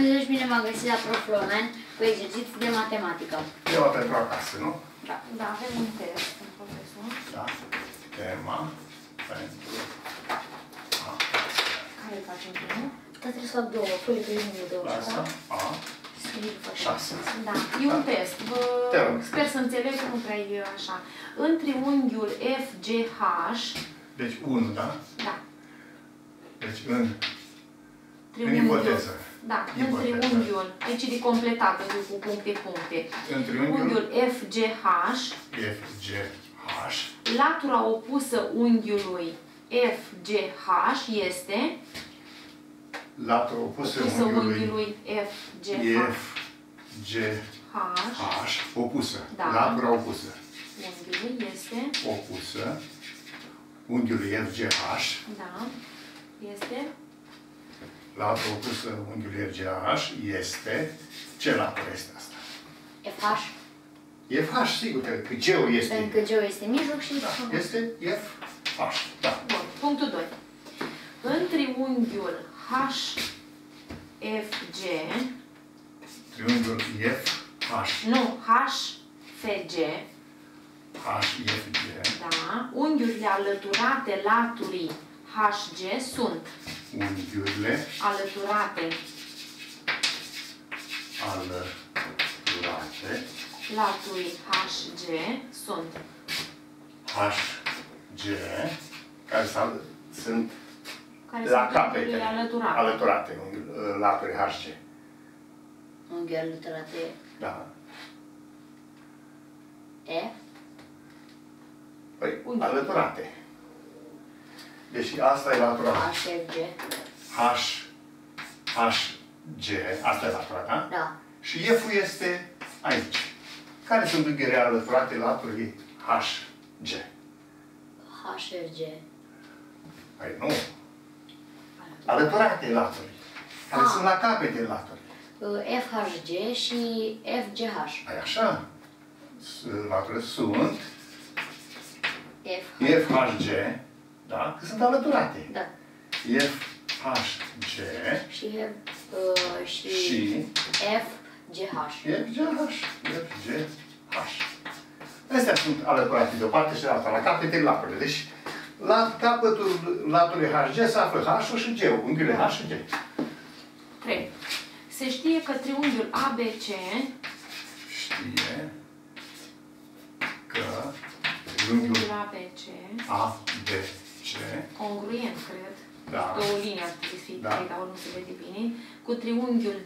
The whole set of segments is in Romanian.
Deci bine m-am găsit la Prof. Roman cu exerciții de matematică. Tema pentru acasă, nu? Da, da, avem un test în profesor. Da. Tema pentru acasă. Care îl facem primul? Dar trebuie să fac două, pui primul două. Asta, A, 6. Da, e un test. Sper să înțeleg că nu prea e așa. În triunghiul FGH... Deci 1, da? Da. Deci în ipoteză. Da, în triunghiul, aici e de completat cu puncte. În triunghiul FGH, latura latura opusă unghiului FGH este latura opusă unghiului FGH, opusă. Da. Latura opusă. Unghiului este Opusă unghiului FGH. Da, este Latura opusă unghiului FGH este... Ce latură este asta? FH. FH, sigur că G-ul este... Pentru că G este mijloc și... Da, este FH. Da. bun. Punctul 2. În triunghiul HFG, Triunghiul FH. nu, HFG, da, unghiurile alăturate laturii HG sunt Unghiurile alăturate laturii HG sunt HG, care sunt care la sunt capete, unghiurile alăturate. alăturate laturii HG. Unghiul alăturate Da. E. Păi, alăturate. Deci asta e latura HFG. HG, asta e latura, da? Da. Și F-ul este aici. Care sunt unghiurile alăturate laturii HG? HFG. Păi nu. Alăturate laturii. Care sunt la capete laturii. FHG și FGH. Păi așa. Laturile sunt FH. FHG, da? Că sunt alăturate. Da. FHG Și și FGH. FGH. Astea sunt alăturate de o parte și de alta, la capetele laturile. Deci, la capătul laturii HG se află H-ul și G-ul, unghiurile H și G. 3. Se știe că triunghiul ABC Știe că triunghiul triunghiul ABC ABC, congruent, cred. da, Două linii ar trebui să fie Da. trei, dar ori nu se vede bine. Cu triunghiul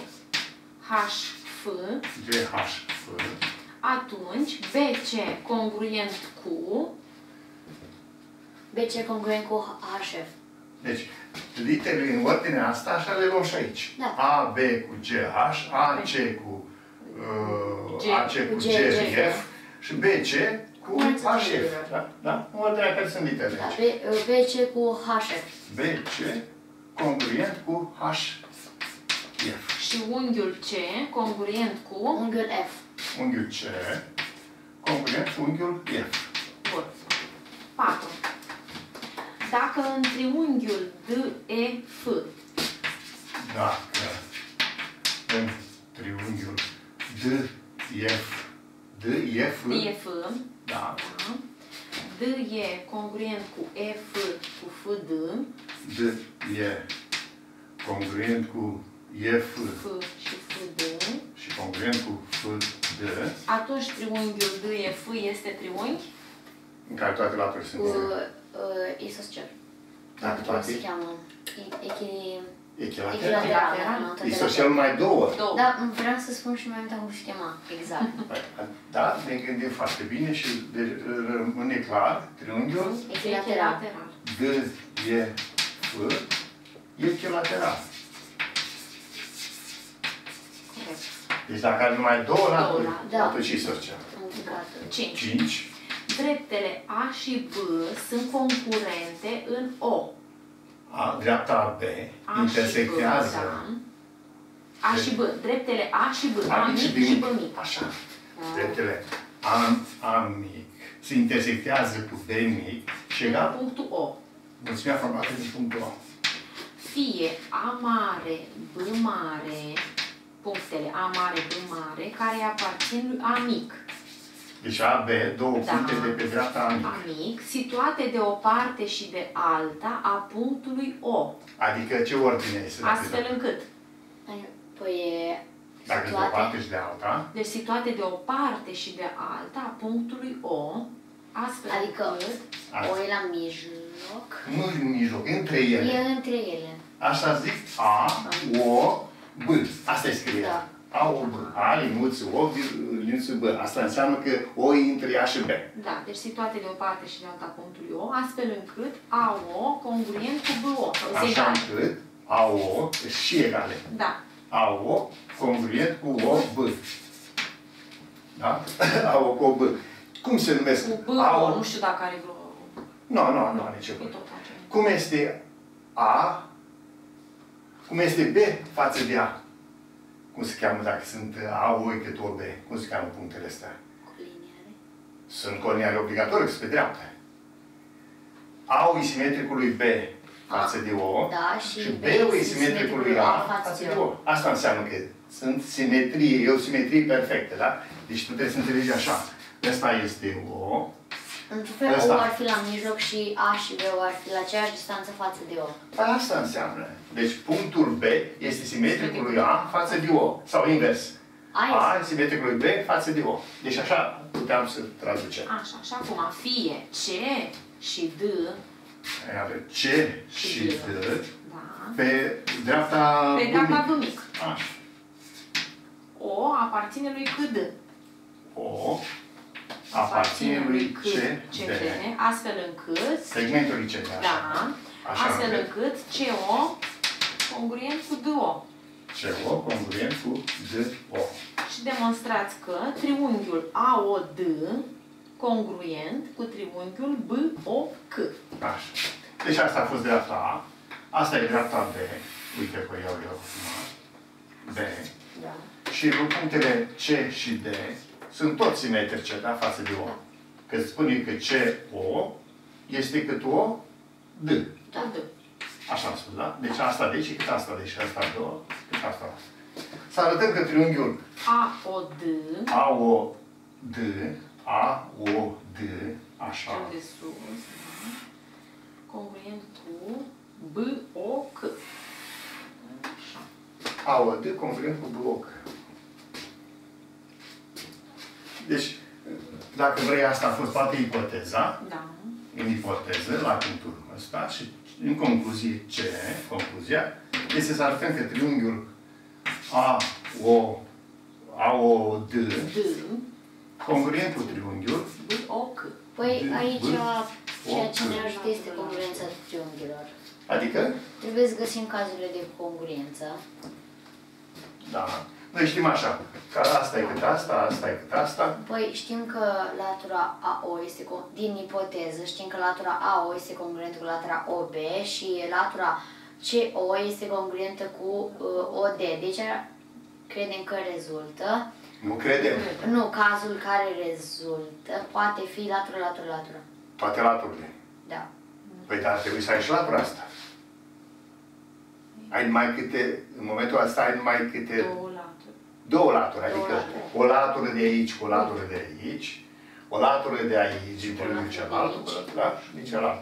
GHF, GHF, atunci BC congruent cu BC congruent cu HF. deci, literele în ordinea asta, așa le luăm și aici. Da. AB cu GH, AC cu GF și BC cu HF. Da? Da? În ordinea care sunt literele Da. aici. BC cu HF. BC congruent cu HF. și unghiul C congruent cu Unghiul F. Unghiul C congruent cu unghiul F. Bun. 4. Dacă în triunghiul DEF Dacă în triunghiul DF, da, DE congruent cu F cu FD, D e congruent cu F F și FD, și congruent cu FD, atunci triunghiul DEF este triunghi în care toate laturile sunt Cu isoscel. Dacă Cum toate se cheamă? echilateral. Echilateral. Isoscel numai două. două. Da, vreau să spun și mai multe cum se chema. Exact. Da, ne gândim foarte bine și rămâne clar triunghiul Echilateral. D e F echilateral. Corect. Deci dacă ai numai două laturi, da. atunci isoscel. 5. 5. Dreptele A și B sunt concurente în O. Dreapta B A intersectează. și B, da. A și B. Dreptele A și B. A mic și B mic. B mic. Așa. Dreptele A mic se intersectează cu B mic și egal Punctul O. mulțimea formată din punctul O. fie A mare, B mare, punctele A mare, B mare, care aparțin lui A mic. Deci A, B, două puncte de pe dreapta A mic. A mic, situate de o parte și de alta a punctului O. Adică ce ordine este? Astfel încât. Păi e Dacă de o parte și de alta. Deci situate de o parte și de alta a punctului O, astfel Adică încât O e la mijloc. Nu în mijloc, între ele. E între ele. Așa zic A, O, B. Asta e scrie. Da. A, O, B. A, linuță, O, linuță, B. Asta înseamnă că O e între A și B. Da, deci situate de o parte și de alta a punctului O, astfel încât AO congruent cu BO. Așa încât AO și egale. Da. AO congruent cu O, B. Da? AO cu O, B. Cum se numesc? Cu BO, nu știu dacă are vreo... Nu are ce E văd. tot așa. Cum este A? Cum este B față de A? Cum se cheamă dacă sunt A, O, cât O, B? Cum se cheamă punctele astea? Coliniare. Sunt coliniare obligatorii, sunt pe dreapta. A-ul e simetricul lui B față de O. Da, și B-ul e simetricul lui A față de O. Asta înseamnă că sunt simetrie, e o simetrie perfectă, da? Deci tu trebuie să înțelegi așa. Ăsta este O. Într-un fel, O ar fi la mijloc și A și B ar fi la aceeași distanță față de O. Asta înseamnă. Deci punctul B este simetricul lui A față de O. Sau invers. A e simetricul lui B față de O. Deci așa puteam să traducem. Așa, și acum fie C și D. Are C și D. Da. Pe dreapta Pe dreapta B mic. Așa. O aparține lui cât D. O aparține lui CD. Astfel încât... Segmentul lui CD, așa. Da. Așa Astfel încât încât CO congruent cu DO. CO congruent cu DO. Și demonstrați că triunghiul AOD congruent cu triunghiul BOC. Așa. Deci asta a fost dreapta A. Asta e dreapta B. Uite că iau eu acum. B. Da. Și punctele C și D sunt tot simetrice, da, față de O. Că spune că CO este cât O, D. Da. Așa am spus, da? Deci asta de și cât asta de și asta două, cât asta. Să arătăm că triunghiul AOD AOD, AOD, așa. cel de sus, da, congruent cu BOC. Așa. AOD congruent cu bloc. Deci, dacă vrei, asta a fost poate ipoteza. Da. În ipoteză, la punctul ăsta, și în concluzie, concluzia, este să arătăm că triunghiul AOD congruent cu triunghiul BOC. Păi aici, ceea ce ne ajută este congruența triunghiilor. Adică? Trebuie să găsim cazurile de congruență. Da. Noi știm așa, că asta e cât asta, asta e cât asta. Păi știm că latura AO este, din ipoteză, știm că latura AO este congruentă cu latura OB și latura CO este congruentă cu OD. Deci credem că rezultă. Nu credem. Nu, cazul care rezultă poate fi latura. Toate laturile. Da. Păi dar trebuie să ai și latura asta. Ai numai câte, în momentul ăsta ai numai câte... Două laturi, adică o latură de aici cu o latură de aici, o latură de aici, din triunghiul celălalt, da? Și din cealaltă.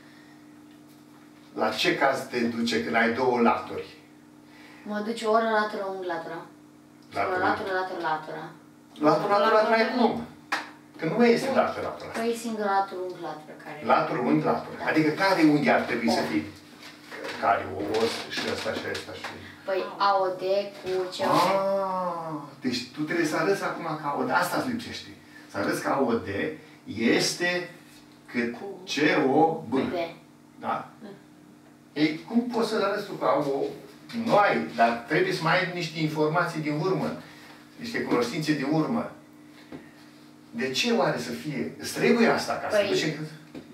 La ce caz te duce când ai două laturi? Mă duce ori la latură, unghi latura. Latura. Latura n-ai cum. Că nu mai este latura. Păi e singur latură, unghi latură care... Latură, unghi, latură. Adică care unghi ar trebui să fie? Care? O și ăsta și ăsta și... Păi AOD cu CO. Deci tu trebuie să arăți acum că AOD, asta îți lipsește. Să arăți că AOD este cât COB. Da? Ei, cum poți să arăți tu că AOD? Nu ai, dar trebuie să mai ai niște informații din urmă. Niște cunoștințe din urmă. De ce oare să fie? Îți trebuie asta ca să duci încât...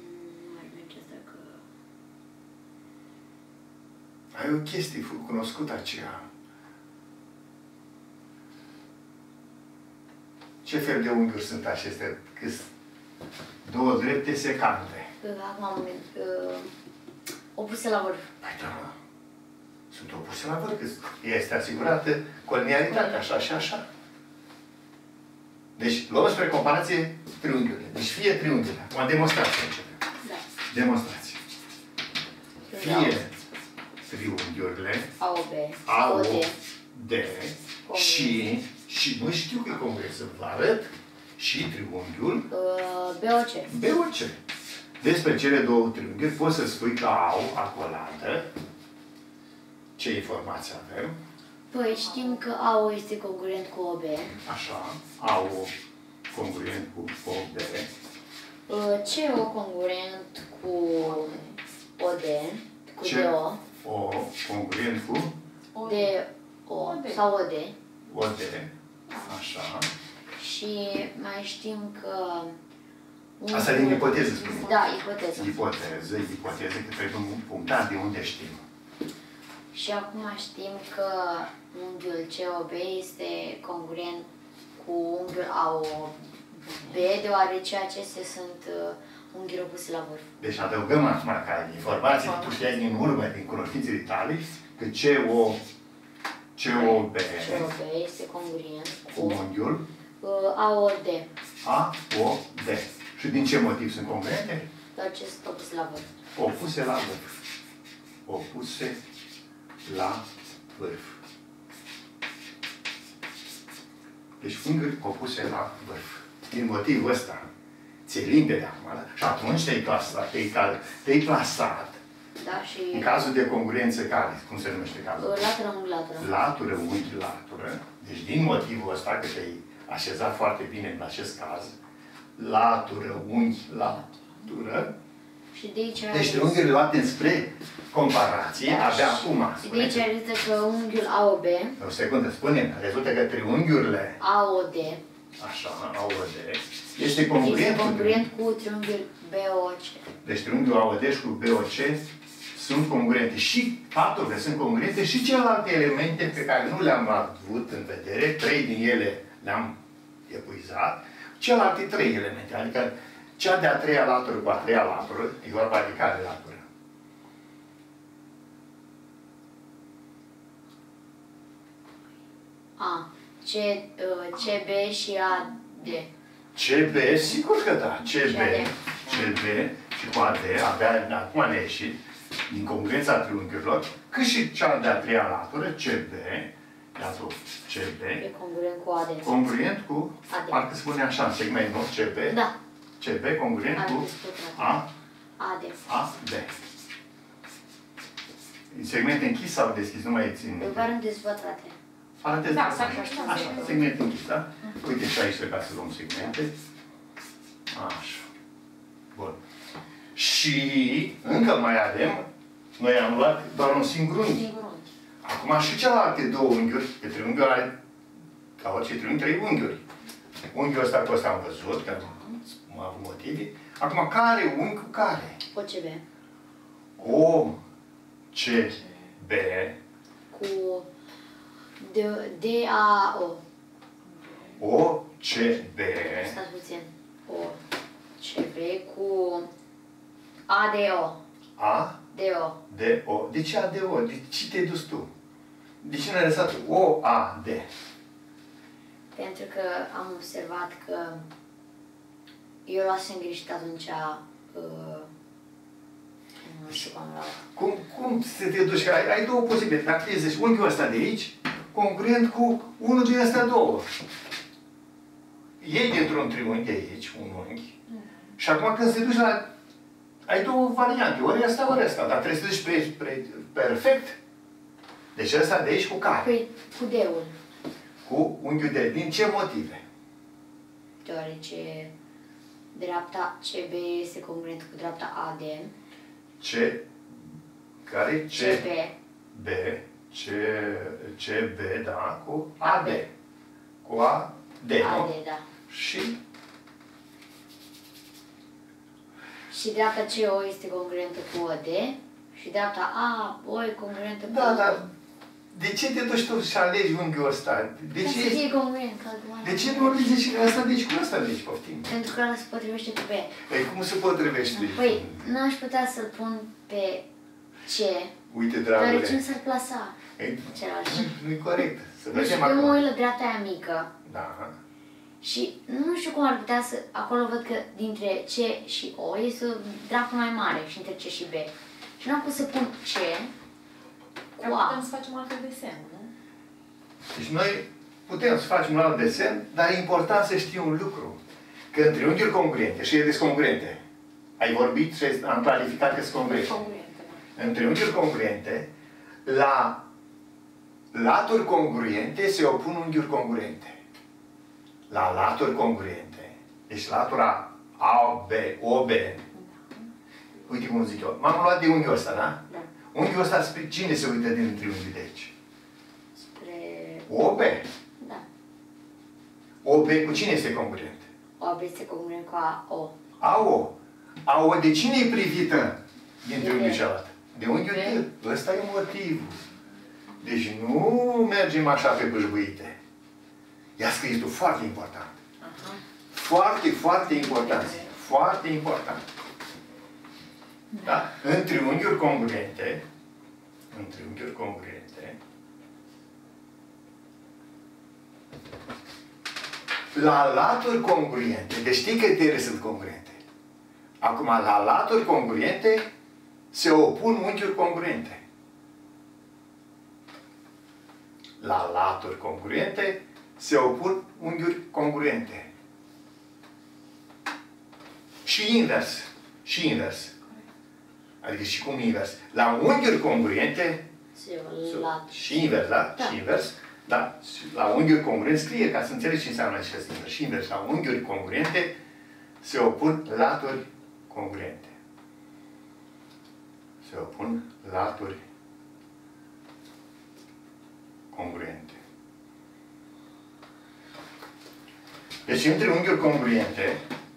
Ai o chestie cunoscută aceea. Ce fel de unghiuri sunt acestea? Două drepte secante. Acum, opuse la vârf. Păi da. sunt opuse la vârf, că este asigurată coliniaritatea, așa și așa. Deci, luăm spre comparație triunghiurile. Deci fie triunghiurile. Acum, demonstrație începem. Da. Demonstrație. Fie triunghiurile A, O, D și nu știu că e congruent să vă arăt și triunghiul BOC. Despre cele două triunghiuri poți să spui că au acoladă. Ce informații avem? Păi știm că AO este congruent cu OB. Așa, au congruent cu OB. CO congruent cu OD, cu DO. O congruent cu DO sau OD. OD. Așa. Și mai știm că... Asta din ipoteză, spune. Da, ipoteză. Ipoteză, că trebuie punctat de unde știm. Și acum știm că unghiul COB este congruent cu unghiul AOB, deoarece acestea sunt unghiuri opuse la vârf. Deci adăugăm acum ca informații tu știai din urmă, din cunoștințele tale, că COB este congruent cu unghiul AOD. AOD. Și din ce motiv sunt congruente? Deoarece sunt opuse la vârf. Opuse la vârf. Opuse la vârf. Deci unghiuri opuse la vârf. Din motivul ăsta, ți-e limpede acum, da? Și atunci te-ai plasat. Da, și... În cazul de congruență care? Cum se numește cazul? Latură, unghi, latură. Latură, unghi, latură. Deci din motivul ăsta, că te-ai așezat foarte bine în acest caz, latură, unghi, latură. Și de aici... Deci triunghiurile luate spre comparație, da, abia acum. Și de aici rezultă că unghiul AOB... O secundă, spunem, rezultă că triunghiurile AOD... Așa, AOD, este congruent cu triunghiul BOC. Deci triunghiul AOD și cu BOC sunt congruente. Și faptul că sunt congruente și celelalte elemente pe care nu le-am avut în vedere, 3 din ele le-am epuizat, celelalte 3 elemente, adică cea de-a treia latură cu a treia latură, e vorba de care latură? CB și AD. CB, sigur că da. CB și cu AD, abia acum ne-a ieșit din congruența triunghiurilor, cât și cea de-a treia latură, CB, iată, CB, e congruent cu AD. Congruent cu, AD. parcă spune așa, în segment, nu? CB, da. CB, congruent cu AD. AD. Segment închis sau deschis? Nu mai țin. Paranteze pătrate. Paranteze da, pătrate. Așa, segment închis, da? Uite și aici trebuie să luăm segmente. Așa. Bun. Și încă mai avem, noi am luat doar un singur unghi. Acum și celelalte două unghiuri, că triunghiul are, ca orice triunghi, 3 unghiuri. Unghiul ăsta cu ăsta am văzut, că am avut motive. Acum, care unghi cu care? OCB. OCB. Cu DAO. OCB. Stați puțin. OCB cu ADO. DO. DO. De ce ADO? De ce te-ai dus tu? De ce n-ai lăsat OAD? Pentru că am observat că eu luasem greșit atunci, nu știu cum am luat. Cum să te duci? Că ai două posibile. Dacă te zici unghiul ăsta de aici, congruent cu unul din astea două. Iei dintr-un triunghi de aici, un unghi, și acum când te duci la... Ai două variante, ori asta, ori asta, dar trebuie să duci perfect. Deci ăsta de aici cu care? Păi, cu D-ul. Cu unghiul de... Din ce motive? Deoarece dreapta CB este congruentă cu dreapta AD. Care? CB. CB, da, cu AD. Cu AD, nu? AD, da. Și? Și dreapta CO este congruentă cu OD și dreapta AO e congruentă cu... Da, dar de ce te duci tu și alegi unghiul ăsta? Ca să fie congruent, de ce nu alegi și asta deci cu asta deci, poftim? Pentru că ăla se potrivește cu B. Păi cum se potrivește? Păi, n-aș putea să-l pun pe C Uite, dragule. Deoarece nu s-ar plasa celălalt. Nu-i corect. Să Deci vedem eu mă acum. uit la dreapta aia mică. Da. Și nu știu cum ar putea să... Acolo văd că dintre C și O este o dracu mai mare și între C și B. Și nu am pus să pun C cu A. Putem să facem alt desen, nu? Deci noi putem să facem un alt desen, dar e important să știi un lucru. Că în triunghiuri congruente și descongruente, ai vorbit și am clarificat că sunt congruente. În triunghiuri congruente, la laturi congruente se opun unghiuri congruente. La laturi congruente, deci latura AB, OB, uite cum zic eu, m-am luat de unghiul ăsta, da? Da. Unghiul ăsta spre cine se uită din triunghiul de aici? Spre... OB. Da. OB cu cine este congruent? OB este congruent cu O. AO. AO de cine e privită din triunghiul D. celălalt? De unghiul D. Ăsta e motivul. Deci nu mergem așa pe bâșbuite. Ia scris tu, foarte important. Foarte, foarte important. Foarte important. Da? În triunghiuri congruente, la laturi congruente, deci știi că ele sunt congruente. Acum, la laturi congruente se opun unghiuri congruente. La laturi congruente se opun unghiuri congruente. Și invers. Și invers. Adică și cum invers. La unghiuri congruente și invers, da? Da. Și invers. Da? La unghiuri congruente scrie ca să înțelegi ce înseamnă acest invers. Și invers. La unghiuri congruente se opun laturi congruente. Se opun laturi congruente. Deci în triunghiuri congruente,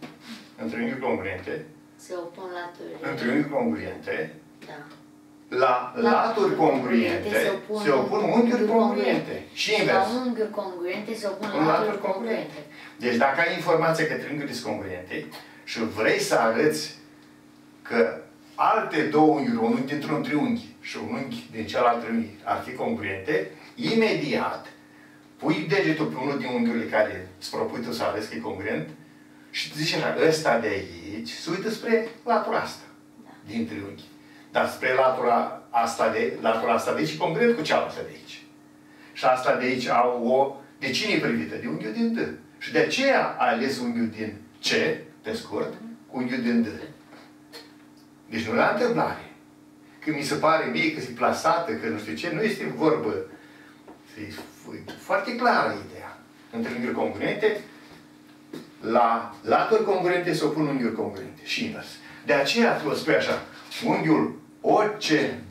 Se opun laturi. în triunghiuri congruente, Da. la laturi congruente se opun unghiuri congruente. Și invers. La unghiuri congruente se opun În laturi congruente. Deci dacă ai informația că triunghiuri sunt congruente și vrei să arăți că alte două unghiuri, un unghi dintr-un triunghi și un unghi din celălalt triunghi ar fi congruente, imediat pui degetul pe unul din unghiurile care îți propui tu să arăți că e congruent și zici așa, ăsta de aici se uită spre latura asta, din triunghi. Dar spre latura asta de aici e congruent cu cealaltă de aici. Și asta de aici au o... De cine e privită? De unghiul din D. Și de aceea a ales unghiul din C, pe scurt, cu unghiul din D. Deci nu la întâmplare. Când mi se pare mie că e plasată, că nu știu ce, nu este vorbă. E foarte clară ideea. Între unghiuri congruente, la laturi congruente se opun unghiuri congruente. Și invers. De aceea tu o spui așa, unghiul OCB,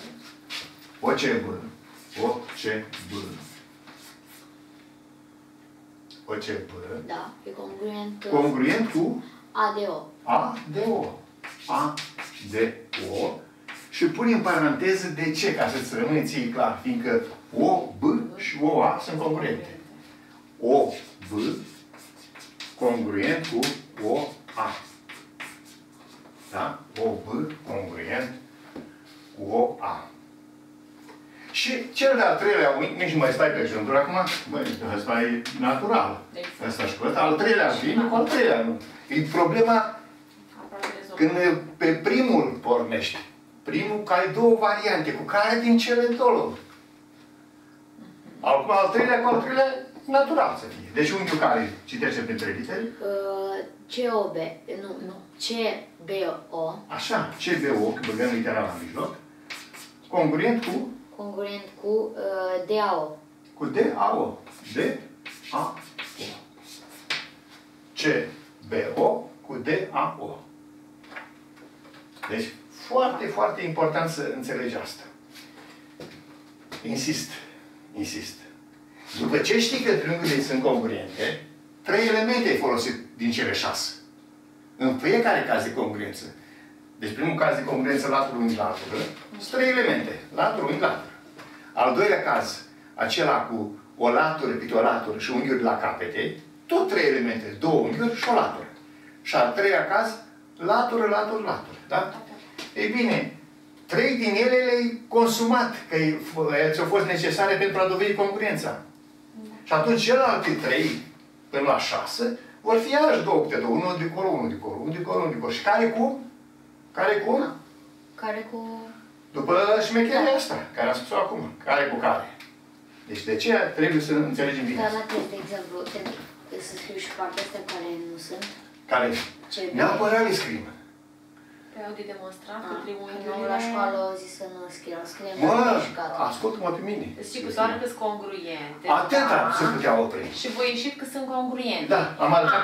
Da, e congruent. Congruent cu ADO. ADO. ADO. Și pune în paranteză de ce, ca să-ți rămâne ție clar, fiindcă OB și OA sunt congruente. OB congruent cu OA. Da? OB congruent cu OA. Și cel de-al treilea unghi, nici nu mai stai pe jânduri acum, băi, ăsta e natural. Ăsta și ăsta, al treilea vine cu al treilea nu. E problema când pe primul pornești. Primul, că ai două variante, cu care din cele două. Acum al treilea cu al treilea, natural să fie. Deci unghiul care citește pe trei literi? COB, nu, CBO. Așa, CBO, că băgăm litera la mijloc. Congruent cu? Congruent cu DAO. Cu DAO. DAO. CBO cu DAO. Deci, foarte, foarte important să înțelegi asta. Insist. După ce știi că triunghiurile sunt congruente, 3 elemente ai folosit din cele 6. În fiecare caz de congruență. Deci primul caz de congruență, latură, unghi, latură, sunt 3 elemente. Latură, unghi, latură. Al doilea caz, acela cu o latură, câte o latură și unghiuri la capete, tot 3 elemente, 2 unghiuri și o latură. Și al treilea caz, latură. Da? Ei bine, 3 din ele le-ai consumat, că ți-au fost necesare pentru a dovedi congruența. Da. Și atunci celelalte 3, până la 6, vor fi iarăși 2 câte 2, unul de acolo, unul de acolo, unul de acolo, unul de acolo. Și care cu? Care cu? Da. Care cu... După șmecheria asta, care am spus-o acum. Care cu care? Deci de ce trebuie să înțelegem bine? Dar la test, de exemplu, trebuie să scriu și partea astea care nu sunt. Care? Neapărat le scriem. Pe au de demonstrat că triunghiurile... Noi la școală au zis să nu scriem. Mă, ascultă-mă pe mine. Zice că doar că sunt congruente. Atâta se putea opri. Și voi ieșit că sunt congruente. Da, am arătat.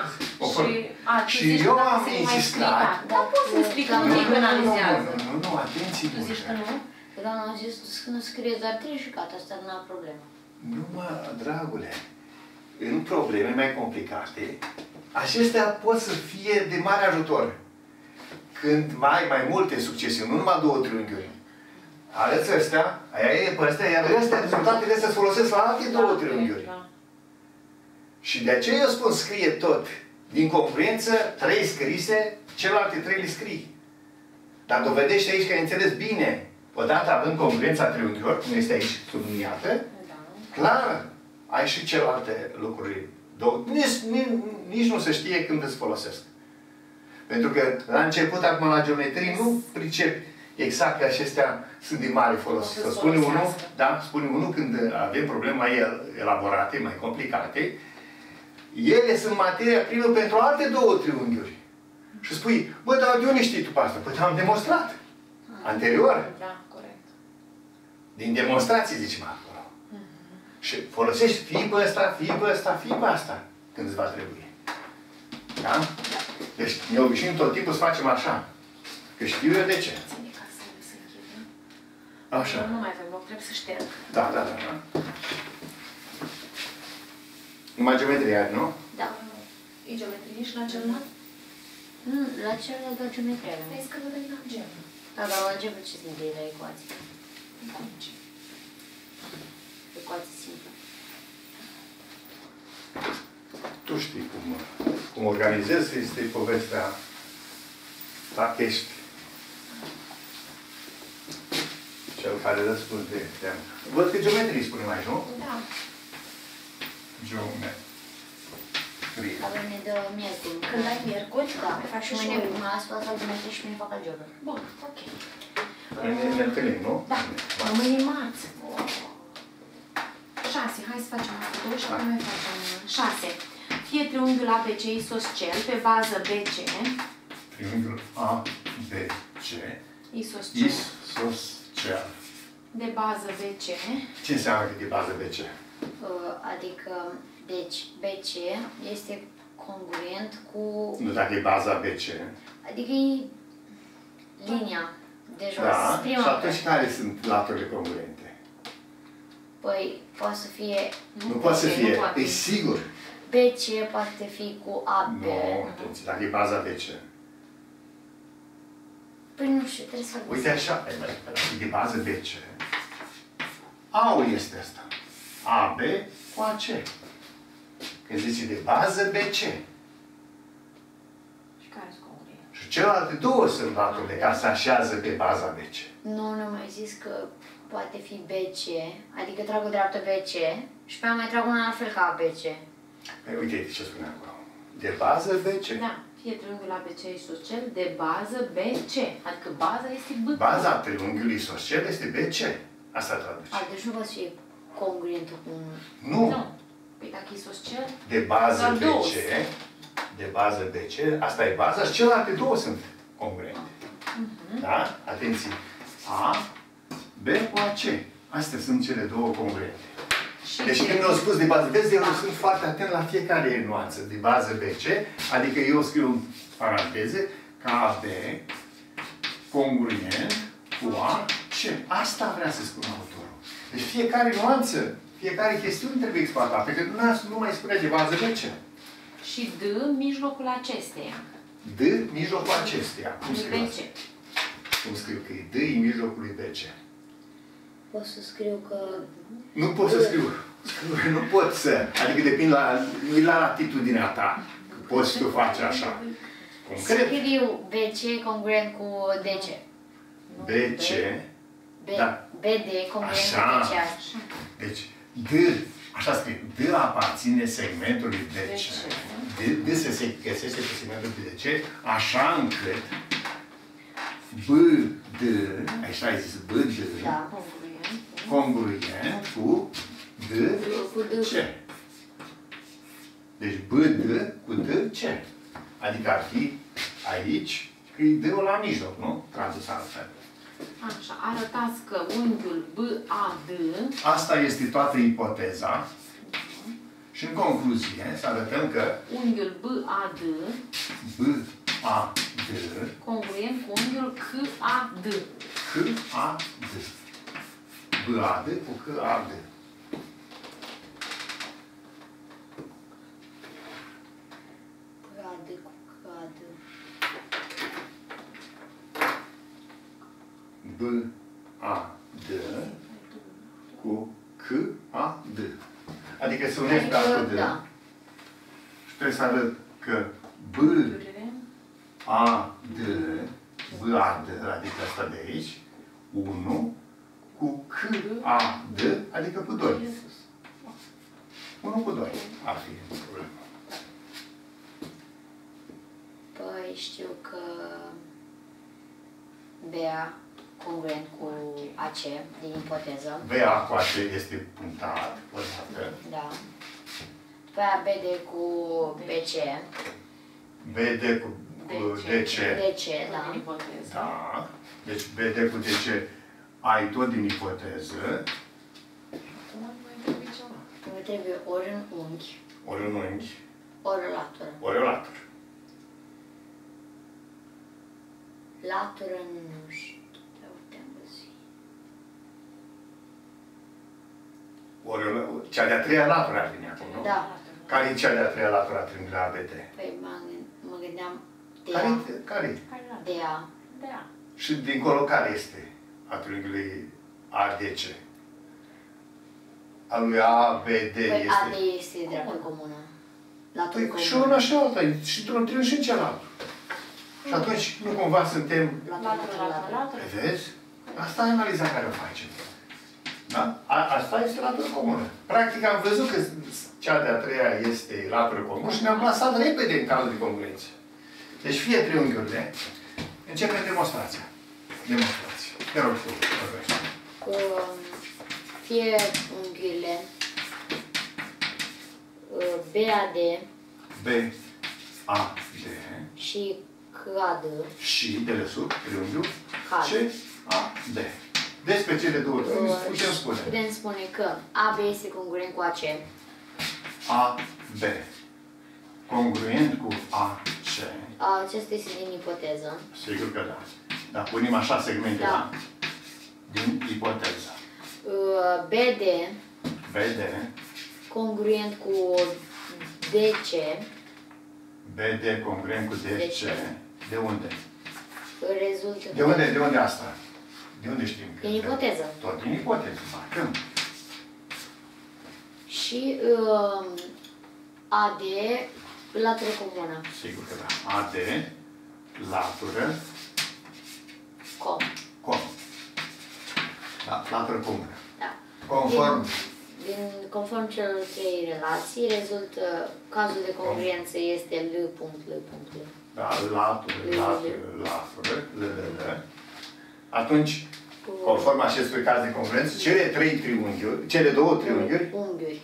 Și eu am insistat. Dar poți să explic că nu te penalizează. Nu, atenție. Tu zici că nu? Că doamna a zis că nu scrie doar 3 și gata, asta nu e problemă. Nu mă, dragule. În probleme mai complicate, acestea pot să fie de mare ajutor. Când mai multe succesiuni, nu numai 2 triunghiuri. Arăți ăstea, aia e pe ăstea, iar ăstea, rezultatele astea se folosesc la alte 2 triunghiuri. Și de aceea eu spun, scrie tot. Din congruență, 3 scrise, celelalte 3 le scrii. Dar dovedește aici că ai înțeles bine, odată având congruența triunghiilor, cum este aici subliniată, clar, ai și celelalte lucruri. Nici nu se știe când îți folosesc. Pentru că la început, acum la geometrie, nu pricep exact că acestea sunt de mare folos. Spune unul, da, spune unul când avem probleme mai elaborate, mai complicate, ele sunt materia primă pentru alte 2 triunghiuri. Și spui, bă, dar de unde știi tu pe asta? Păi am demonstrat. Anterior. Da, corect. Din demonstrații, zicem acolo. Și folosești fie pe ăsta, fie pe ăsta, fie pe asta, când îți va trebui. Da? Deci ne obișnuim tot timpul să facem așa. Că știu eu de ce. Ține ca să se închide. Așa. Nu mai avem loc, trebuie să șterg. Da. Numai geometria, nu? Da. E geometrie și la celălalt? La celălalt doar geometria. Vezi că nu veni la algebră. Da, dar la algebră ce sunt de la ecuații? Ecuații simple. Tu știi cum organizezi, este povestea dacă ești cel care răspunde de teamă. Văd că geometrii spunem aici, nu? Da. Geometrie. Avem de miercuri. Când ai miercuri, da. faci Și mâine mă las fac geometrie și mâine fac algebră. Bun, ok. Ne întâlnim, nu? Da. Mâine marți. 6. Hai să facem asta 2 și apoi mai facem 6. Fie triunghiul ABC isoscel pe bază BC. Triunghiul ABC isoscel. De bază BC. Ce înseamnă că de bază BC? Adică, deci, BC este congruent cu... Nu, dacă e baza BC. Adică e linia de jos. Da, prima și atunci care sunt laturile congruente? Păi, poate să fie... Nu poate să fie, e sigur. BC poate fi cu AB. Nu, atenție, dacă e baza BC. Păi nu știu, trebuie să Uite așa, dacă e de bază BC, A-ul este asta. AB cu AC. Când zice de bază BC. Și care sunt congruente? Și celelalte 2 sunt laturile ca să așează pe baza BC. Nu mai zis că poate fi BC, adică trag o dreaptă BC și pe aia mai trag una la fel ca ABC. Păi, uite ce spune acolo. De bază BC. Da. Fie triunghiul ABC isoscel de bază BC. Adică baza este B. Baza triunghiului isoscel este BC. Asta traduce. Deci nu poate fi congruentă cu un... Nu. Păi dacă isoscel... De bază doar două. BC. De bază BC. Asta e baza și celelalte 2 sunt congruente. Da? Atenție. A, B cu AC. Astea sunt cele 2 congruente. Deci când mi-au spus de bază, vezi, eu sunt foarte atent la fiecare nuanță. De bază BC, adică eu scriu în paranteze, KB, congruent cu AC. Asta vrea să spun autorul. Deci fiecare nuanță, fiecare chestiune trebuie exploatată. Pentru că nu mai spunea de bază BC. Și D, mijlocul acesteia. D, mijlocul acesteia. Cum scriu asta? Cum scriu că e D, în mijlocul lui BC. Pot să scriu că... Nu pot să scriu. Nu pot să. Adică depinde nu-i la latitudinea ta. Că poți tu face așa. Concret. Scriu BC congruent cu DC. BC. Da. BD, congruent cu Așa. BC. Deci, D, așa scrie, D aparține segmentului DC. D se găsește pe segmentul DC, așa încât BD, așa ai zis, BD, Da. congruent cu DC. Deci BD cu DC. Adică ar fi aici, că e D-ul la mijloc, nu? Tradus altfel. Așa, arătați că unghiul BAD... Asta este toată ipoteza. Și în concluzie, să arătăm că unghiul BAD BAD congruent cu unghiul CAD. CAD. BAD cu CAD. BAD cu CAD. BAD cu CAD. Adică se unește A cu D. Da. Și trebuie să arăt că BAD, adică asta de aici, 1 cu CAD, adică cu 2. 1 cu 2 ar fi problema. Păi știu că BA congruent cu AC din ipoteză. BA cu AC este punctat, o dată. Da. După aia BD cu BC. BD cu DC. DC, da. Din ipoteză. Da. Deci BD cu DC ai tot din ipoteză. Mai trebuie ceva. Îmi trebuie ori în unghi, Ori un unghi, ori o latură. ori o latură. Latură nu știu, dar putem găsi. Ori cea de-a treia latură ar veni acum, nu? Da. Care e cea de-a treia latură a triunghiului ABD? Păi mă gândeam Care? DA. Da. Și dincolo care este a triunghiului ADC? Al lui ABD Păi este... AD este dreaptă comună. Latură Păi comună. și una și alta, și într-un triunghi și în celălalt. Și atunci nu cumva suntem... Latură. Vezi? Asta e analiza care o facem. Da? Asta este latură comună. Practic am văzut că cea de-a treia este latură comună și ne-am plasat repede în cazul de congruență. Deci fie triunghiurile, începem demonstrația. Demonstrație. Te rog tu, vorbește. Fie unghiurile BAD BAD și CAD. și de desubt triunghiul CAD. CAD. Despre cele două triunghiuri putem spune. Putem spune că AB este congruent cu AC. AB congruent cu AC. Acesta este din ipoteză. Sigur că da. Dar punem așa segmente, Da. din ipoteză. BD BD, congruent cu DC. BD congruent cu DC. De unde? Rezultă De unde asta? De unde știm? că din ipoteză. Tot din ipoteză. Marcăm. Și AD latură comună. Sigur că da. AD, latură, Com. Da, latură comună. Da. Conform. Conform celor trei relații, rezultă cazul de congruență este L. Da, latură. Atunci, conform acestui caz de congruență, cele două triunghiuri, Unghiuri.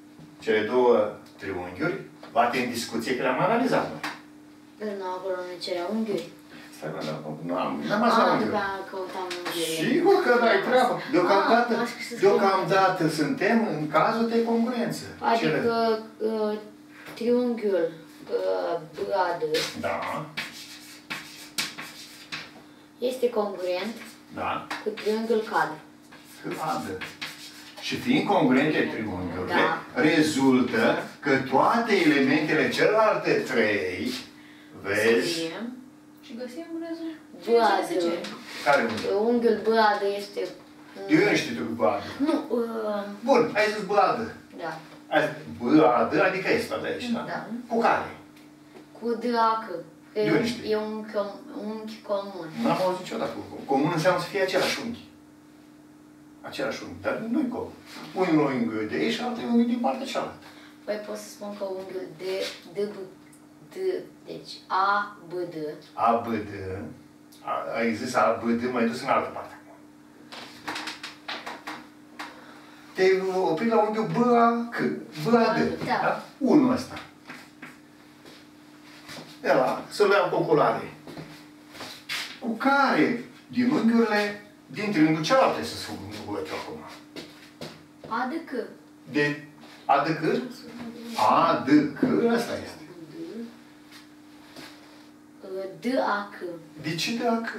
luate în discuție, că le-am analizat noi. Dar nu, acolo nu cerea unghiuri. Stai, mă, n-am asta unghiuri. După aia căutam unghiurile. Sigur că dai treabă. Deocamdată suntem în cazul de congruență. Adică triunghiul BAD Da. este congruent Da. cu triunghiul CAD. CAD. Și fiind congruente triunghiurile, Da. rezultă că toate elementele celelalte trei, vezi, Scriem și găsim un rezultat. BAD. care unde? Unghiul BAD este... Eu nu știu tu BAD. Nu, Bun, ai zis BAD. da. Ai zis BAD, adică este de aici, da? Da. Cu care? Cu DAC. De unde știi? E un unghi comun. N-am auzit niciodată. Comun înseamnă să fie același unghi. Același unghi, dar nu-i comun. Unul unghi de aici și altul unghi din partea cealaltă. Păi pot să spun că unghiul deci A, B, D. A, B, D. Ai zis A, B, D, mai dus în altă parte. Te-ai oprit la unghiul B, A, C. B, A, D. Da. Da? Unul ăsta. Ăla, să-l iau cu oculare. Cu care din unghiurile, din triunghiul cealaltă trebuie să fugă acum? A, D, C. De A, D, C? A, D, C, ăsta este. D, A, C. De ce de A, C?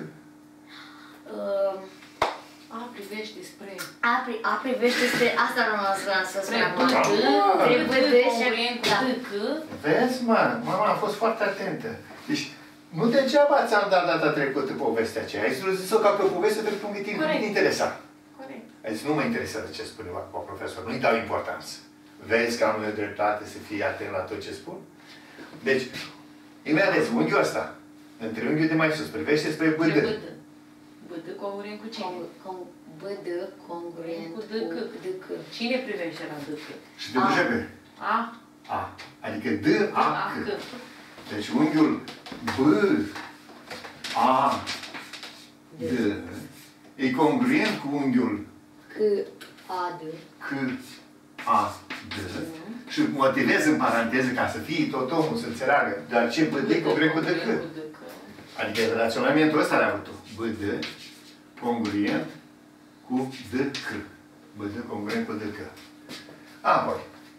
A privește spre... A privește spre... Asta nu să spun acum. Trebuie D de congruent cu da. D, C. Vezi, mama a fost foarte atentă. Deci, nu degeaba ți-am dat data trecută povestea aceea. Ai zis-o ca pe o poveste pentru că nu te interesa. Corect. Ai zis, nu mă interesează ce spune profesor, nu-i dau importanță. Vezi că am eu dreptate să fii atent la tot ce spun? Deci, imediat, unghiul ăsta, între unghiul de mai sus, privește spre BD. BD congruent cu cine? BD congruent Cu cu DC. Cine privește la DC? Și de duce A. A. Adică D, A, C. C. Deci unghiul B, A, D e congruent cu unghiul C, A, D. C, A, D și motivez în paranteză ca să fie tot omul să înțeleagă. Dar ce BD e congruent cu DC? Adică relaționamentul ăsta l-a avut tu. BD congruent cu DC. BD congruent cu DC. Apoi.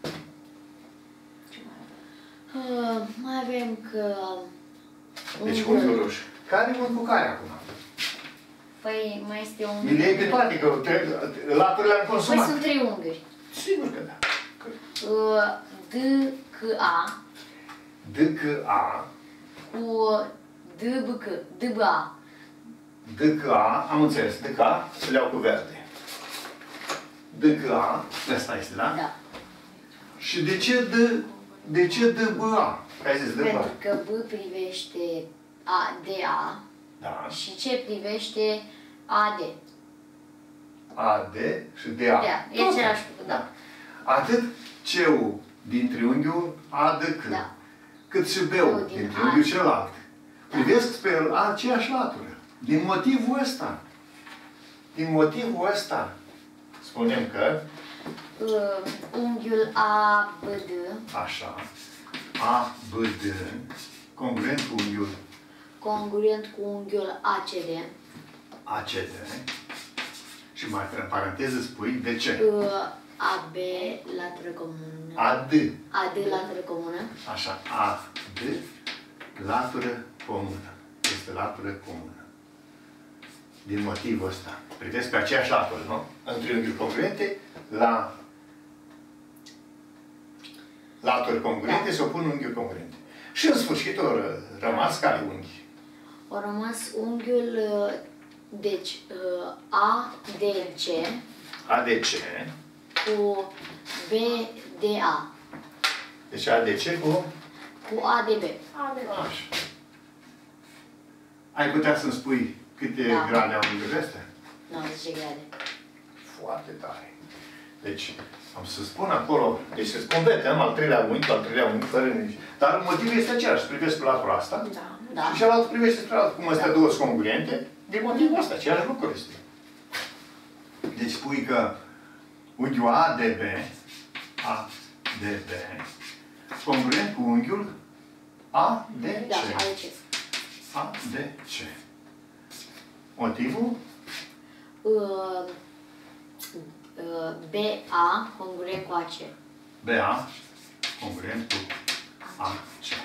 Mai avem că... Deci unghiul roșu. Care e un cu care acum? Păi mai este un... Mi le iei pe toate, că laturile am Păi consumat. sunt trei unghiuri. Sigur că da. D, C, A. D, C, A. Cu D, B, C. D, B, A. D, C, A. Am înțeles. D, C, A. Să le iau cu verde. D, C, A. Ăsta este, da? Da. Și de ce D, B, A? Ai zis D, B, A. Pentru că B privește A, D, A. Da. Și C privește A, D. A, D și D, A. Da, e același lucru, da. Atât C-ul din triunghiul A, D, C. Da. Cât și B-ul din triunghiul celălalt. Privesc spre aceeași latură. Din motivul ăsta. Din motivul ăsta. Spunem că Unghiul A, B, D. așa. A, B, D. Congruent cu unghiul Congruent cu unghiul ACD. ACD. Și mai în paranteză spui de ce? AB, latură comună. AD. AD, latură comună. Așa. AD, latură comună. Este latură comună. Din motivul ăsta. Privesc pe aceeași latură, nu? În triunghiuri congruente, la laturi congruente se opun unghiuri congruente. Și în sfârșit au rămas care unghi? Au rămas unghiul, deci, ADC ADC. cu BDA. Deci ADC cu ADB. Așa. Ai putea să-mi spui câte grade au unghiurile astea? 90 grade. Foarte tare. Deci, am să spun acolo, deci se completăm al treilea unghi, fără nici. Dar motivul este același. Privesc pe latura asta Da. și celălalt privește spre altul. Cum astea două sunt congruente, din motivul ăsta, același lucru este. Deci spui că unghiul ADB, congruent cu unghiul ADC. Da, ADC. ADC. Motivul? BA congruent cu AC. BA congruent cu AC.